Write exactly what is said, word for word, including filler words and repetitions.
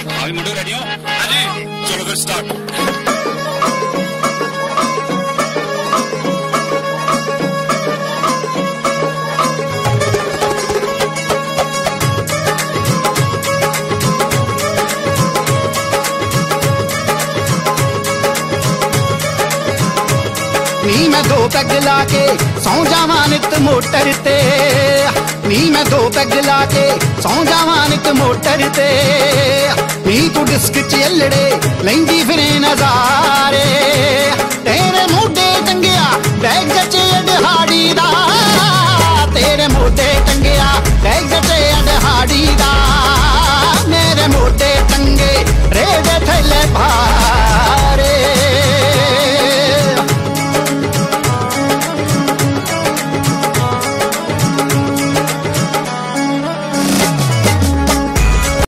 भाभी मुंडो रेडी हो? हाँ जी। चलो फिर स्टार्ट। नी मैं दो पैग लाके सौ जावां नित मोटर ते, नी मैं दो पैग लाके सौ जावां नित मोटर ते, नी तू डिस्क च एलड़े लैंदी फिरे नजारे,